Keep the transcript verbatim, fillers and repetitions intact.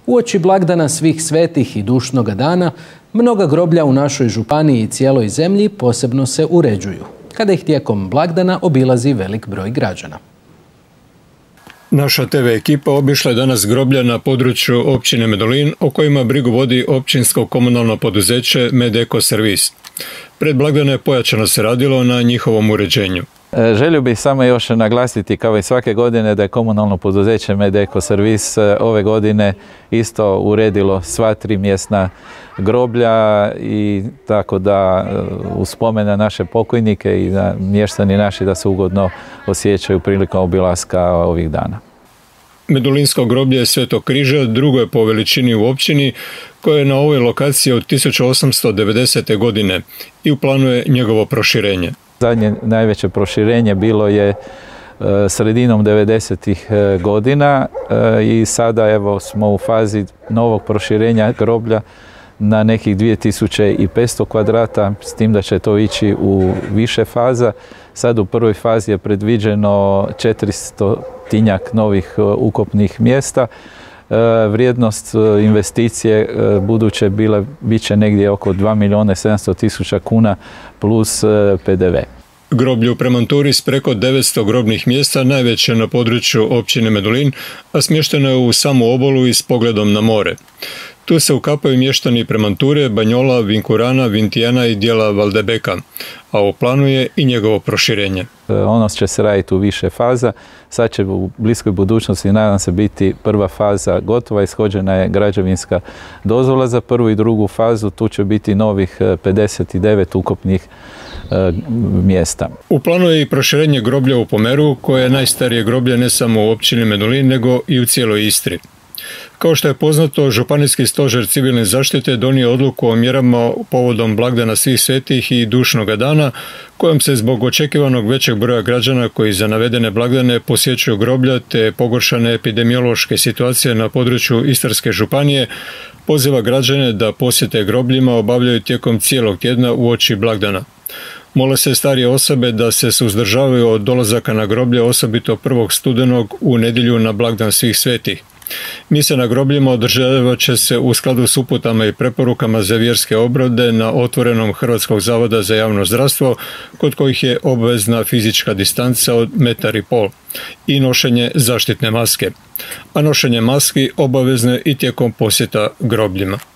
Uoči blagdana svih svetih i dušnoga dana, mnoga groblja u našoj županiji i cijeloj zemlji posebno se uređuju, kada ih tijekom blagdana obilazi velik broj građana. Naša te ve ekipa obišla je danas groblja na području općine Medulin, o kojima brigu vodi općinsko komunalno poduzeće Med-Eko servis. Pred blagdane pojačano se radilo na njihovom uređenju. Želio bih samo još naglasiti, kao i svake godine, da je komunalno poduzeće Med-Eko servis ove godine isto uredilo sva tri mjesna groblja, i tako da u spomen na naše pokojnike i da mještani naši da se ugodno osjećaju prilikom obilaska ovih dana. Medulinsko groblje je Svetog križa, drugo je po veličini u općini, koje je na ovoj lokaciji od tisuću osamsto devedesete. godine i u planu je njegovo proširenje. Zadnje najveće proširenje bilo je sredinom devedesetih godina i sada evo smo u fazi novog proširenja groblja na nekih dvije tisuće petsto kvadrata, s tim da će to ići u više faza. Sad u prvoj fazi je predviđeno četiristo novih ukopnih mjesta. Vrijednost investicije buduće bile, bit će negdje oko dva milijuna sedamsto tisuća kuna plus pe de ve. Groblje u Premanturi s preko devetsto grobnih mjesta najveće na području općine Medulin, a smješteno je u samu obalu i s pogledom na more. Tu se ukapaju mještani Premanture, Banjola, Vinkurana, Vintijana i dijela Valdebeka, a u planu je i njegovo proširenje. Ono će se raditi u više faza. Sad će u bliskoj budućnosti, nadam se, biti prva faza gotova. Ishođena je građevinska dozvola za prvu i drugu fazu. Tu će biti novih pedeset devet ukopnih e, mjesta. U planu je i proširenje groblja u Pomeru, koje je najstarije groblje ne samo u općini Medulin, nego i u cijeloj Istri. Kao što je poznato, Županijski stožer civilne zaštite donio odluku o mjerama povodom blagdana svih svetih i dušnoga dana, kojom se zbog očekivanog većeg broja građana koji za navedene blagdane posjećuju groblja te pogoršane epidemiološke situacije na području Istarske županije, poziva građane da posjete grobljima obavljaju tijekom cijelog tjedna uoči blagdana. Mole se starije osobe da se suzdržavaju od dolazaka na groblje, osobito prvog studenog u nedjelju na blagdan svih svetih. Mise na grobljima održavat će se u skladu s uputama i preporukama za vjerske obrede na otvorenom Hrvatskog zavoda za javno zdravstvo, kod kojih je obvezna fizička distanca od metar i pol i nošenje zaštitne maske. A nošenje maski obavezno je i tijekom posjeta grobljima.